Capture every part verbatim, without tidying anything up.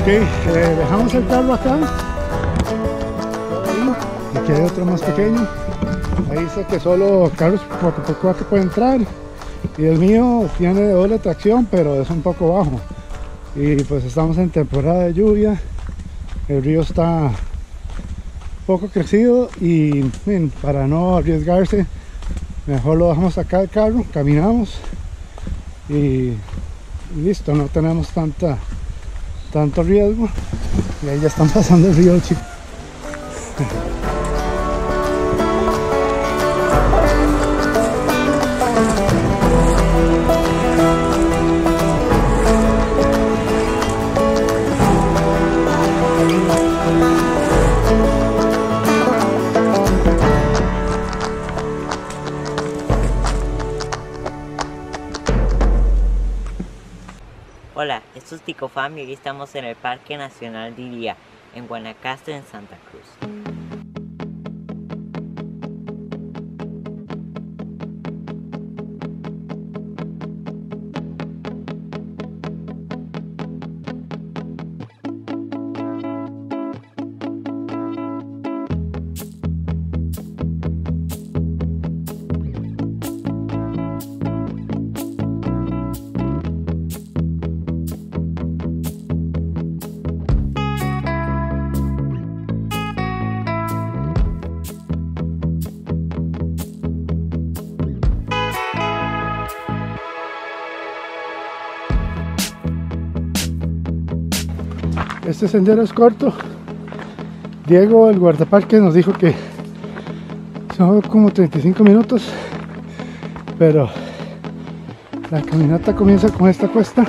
Ok, eh, dejamos el carro acá. Y aquí hay otro más pequeño. Ahí dice que solo carros cuatro por cuatro pueden entrar. Y el mío tiene doble tracción, pero es un poco bajo. Y pues estamos en temporada de lluvia. El río está poco crecido y bien, para no arriesgarse, mejor lo dejamos acá el carro, caminamos y, y listo, no tenemos tanta tanto riesgo. Y ahí ya están pasando el río, chicos. Hola, esto es Tico Fam y hoy estamos en el Parque Nacional de Iría, en Guanacaste, en Santa Cruz. Este sendero es corto. Diego, el guardaparque, nos dijo que son como treinta y cinco minutos, pero la caminata comienza con esta cuesta.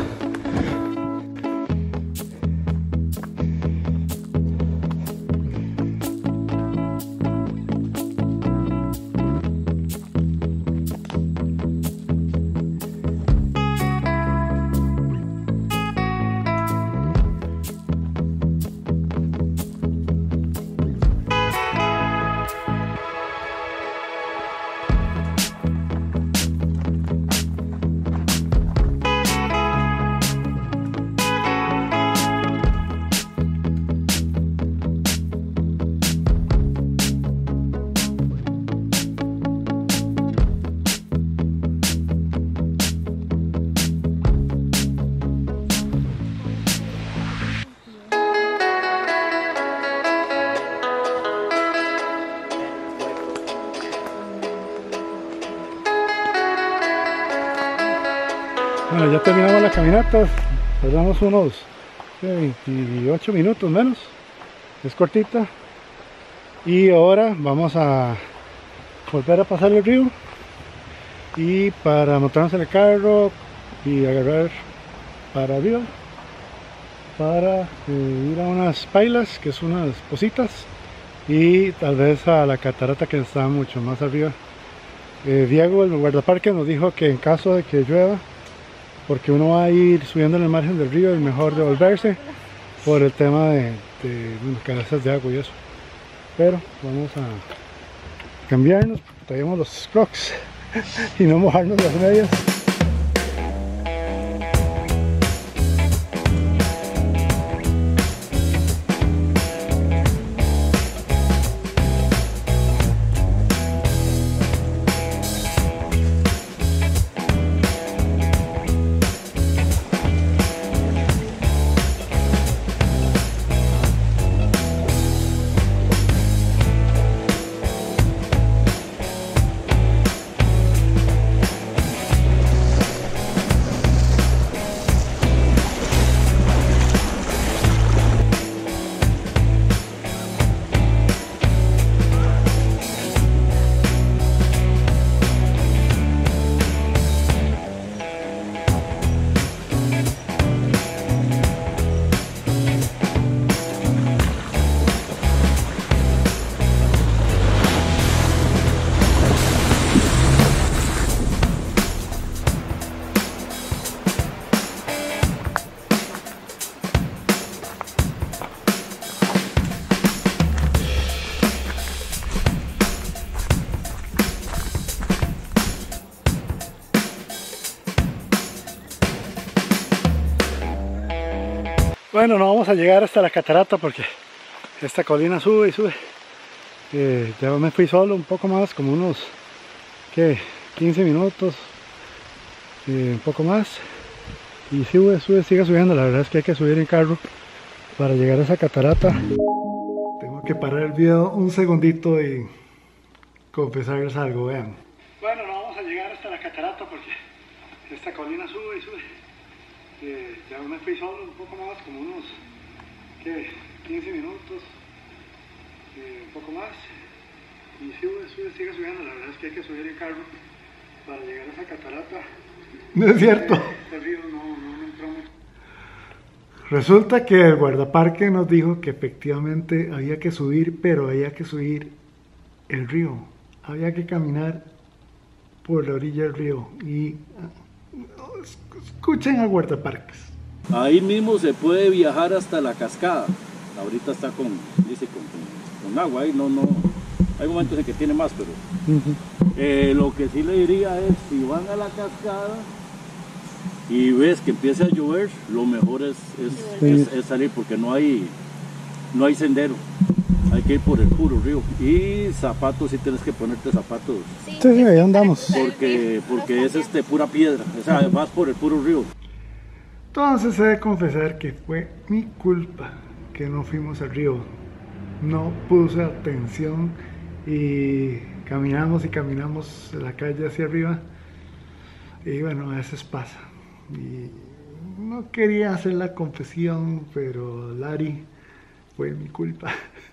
Bueno, ya terminamos la caminata, tardamos unos veintiocho minutos menos, es cortita. Y ahora vamos a volver a pasar el río y para montarnos en el carro y agarrar para arriba para eh, ir a unas pailas, que son unas positas, y tal vez a la catarata que está mucho más arriba. eh, Diego, el guardaparque, nos dijo que en caso de que llueva, porque uno va a ir subiendo en el margen del río, es mejor devolverse por el tema de, de bueno, cabezas de agua y eso. Pero vamos a cambiarnos, traemos los crocs y no mojarnos las medias. Bueno, no vamos a llegar hasta la catarata porque esta colina sube y sube. Eh, ya me fui solo un poco más, como unos ¿qué? quince minutos, eh, un poco más. Y sube, sube, sigue subiendo. La verdad es que hay que subir en carro para llegar a esa catarata. Tengo que parar el video un segundito y confesarles algo, vean. Bueno, no vamos a llegar hasta la catarata porque esta colina sube y sube. Eh, ya me fui solo un poco más, como unos ¿qué? quince minutos, eh, un poco más. Y sube, sube, sigue subiendo. La verdad es que hay que subir en carro para llegar a esa catarata. No es cierto. Este río no, no me entró mucho. Resulta que el guardaparque nos dijo que efectivamente había que subir, pero había que subir el río. Había que caminar por la orilla del río. Y escuchen a guardaparques. Ahí mismo se puede viajar hasta la cascada. Ahorita está con, dice, con, con, con agua, ahí no, no. Hay momentos en que tiene más, pero uh-huh. eh, lo que sí le diría es, si van a la cascada y ves que empieza a llover, lo mejor es, es, sí. es, es salir porque no hay, no hay sendero. Hay que ir por el puro río. Y zapatos, sí tienes que ponerte zapatos. Sí, sí, ahí andamos. Porque, porque es este, pura piedra, o sea, vas por el puro río. Entonces he de confesar que fue mi culpa que no fuimos al río. No puse atención y caminamos y caminamos la calle hacia arriba. Y bueno, a veces pasa. Y no quería hacer la confesión, pero Lari, fue mi culpa.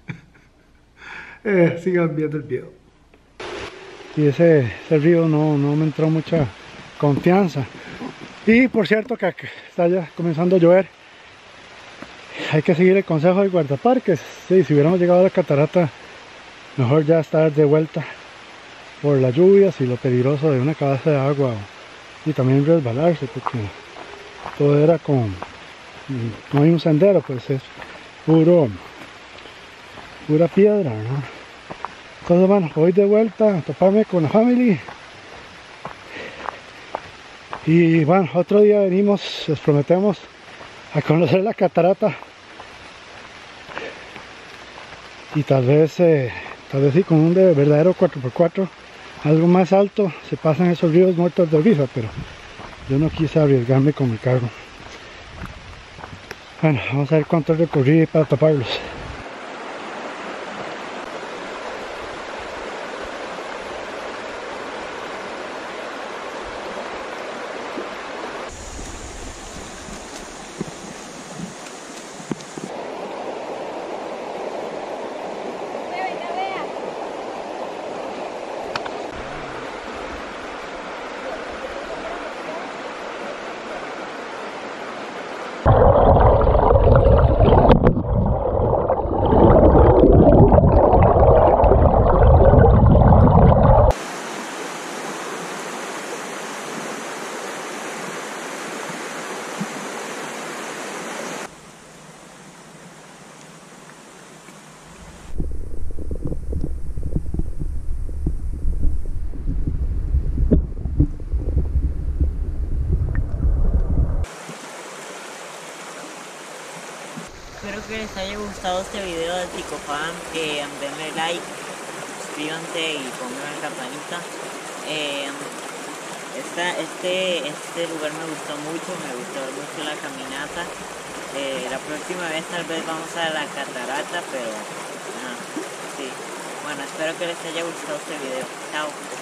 eh, sigan viendo el video. Y ese, ese río no, no me entró mucha confianza. Y por cierto que está ya comenzando a llover. Hay que seguir el consejo del guardaparques. Sí, si hubiéramos llegado a la catarata, mejor ya estar de vuelta por las lluvias y lo peligroso de una cabeza de agua. Y también resbalarse, porque todo era con... no hay un sendero, pues es puro... pura piedra, ¿no? Entonces bueno, voy de vuelta a toparme con la family. Y bueno, otro día venimos, les prometemos, a conocer la catarata. Y tal vez, eh, tal vez sí, con un de verdadero cuatro por cuatro, algo más alto, se pasan esos ríos muertos de risa, pero yo no quise arriesgarme con mi carro. Bueno, vamos a ver cuánto recorrí para taparlos. Espero que les haya gustado este video de Ticofam, que denle like, suscríbanse y pongan la campanita. Eh, esta, este, este lugar me gustó mucho, me gustó mucho la caminata. Eh, la próxima vez tal vez vamos a la catarata, pero uh, sí. Bueno, espero que les haya gustado este video. Chao.